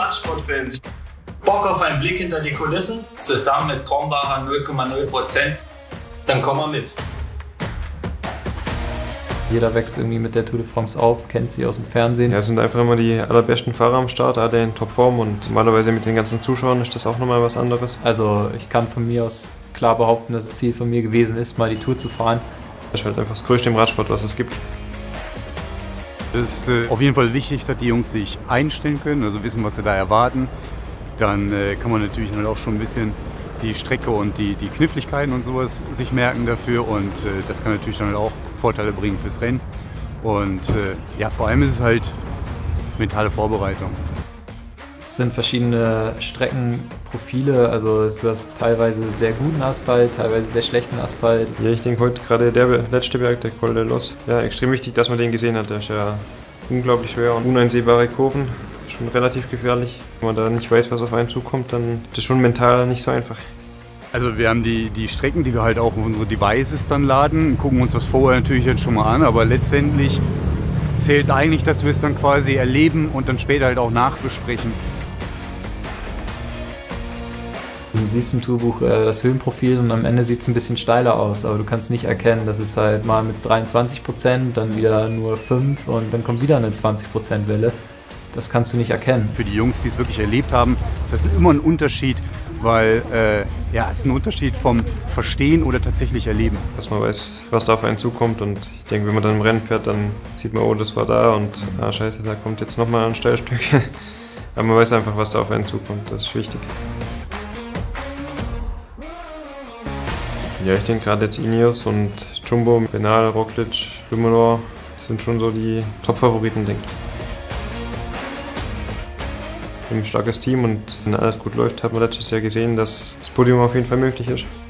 Radsportfans. Bock auf einen Blick hinter die Kulissen? Zusammen mit Krombacher 0,0%. Dann komm mal mit. Jeder wächst irgendwie mit der Tour de France auf, kennt sie aus dem Fernsehen. Ja, es sind einfach immer die allerbesten Fahrer am Start, alle in Topform und normalerweise mit den ganzen Zuschauern ist das auch nochmal was anderes. Also ich kann von mir aus klar behaupten, dass das Ziel von mir gewesen ist, mal die Tour zu fahren. Das ist halt einfach das Größte im Radsport, was es gibt. Es ist auf jeden Fall wichtig, dass die Jungs sich einstellen können, also wissen, was sie da erwarten. Dann kann man natürlich halt auch schon ein bisschen die Strecke und die Kniffligkeiten und sowas sich merken dafür und das kann natürlich dann halt auch Vorteile bringen fürs Rennen. Und ja, vor allem ist es halt mentale Vorbereitung. Es sind verschiedene Streckenprofile, also du hast teilweise sehr guten Asphalt, teilweise sehr schlechten Asphalt. Ja, ich denke heute gerade der letzte Berg, der Col de Los, ja, extrem wichtig, dass man den gesehen hat. Der ist ja unglaublich schwer und uneinsehbare Kurven, schon relativ gefährlich. Wenn man da nicht weiß, was auf einen zukommt, dann ist das schon mental nicht so einfach. Also wir haben die Strecken, die wir halt auch auf unsere Devices dann laden, gucken uns das vorher natürlich jetzt schon mal an, aber letztendlich zählt es eigentlich, dass wir es dann quasi erleben und dann später halt auch nachbesprechen. Du siehst im Tourbuch das Höhenprofil und am Ende sieht es ein bisschen steiler aus, aber du kannst nicht erkennen, dass es halt mal mit 23%, dann wieder nur 5% und dann kommt wieder eine 20% Welle. Das kannst du nicht erkennen. Für die Jungs, die es wirklich erlebt haben, ist das immer ein Unterschied, weil ja, es ist ein Unterschied vom Verstehen oder tatsächlich Erleben. Dass man weiß, was da auf einen zukommt und ich denke, wenn man dann im Rennen fährt, dann sieht man, oh, das war da und ah, scheiße, da kommt jetzt nochmal ein Steilstück. Aber man weiß einfach, was da auf einen zukommt, das ist wichtig. Ja, ich denke gerade jetzt Ineos und Jumbo, Bernal, Roglic, Dumoulin sind schon so die Top-Favoriten, denke ich. Ein starkes Team und wenn alles gut läuft, hat man letztes Jahr gesehen, dass das Podium auf jeden Fall möglich ist.